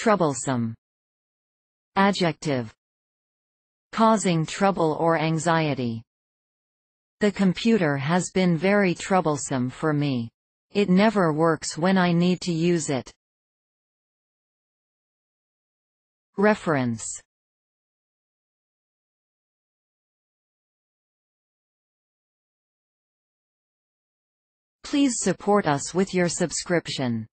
Troublesome. Adjective. Causing trouble or anxiety. The computer has been very troublesome for me. It never works when I need to use it. Reference. Please support us with your subscription.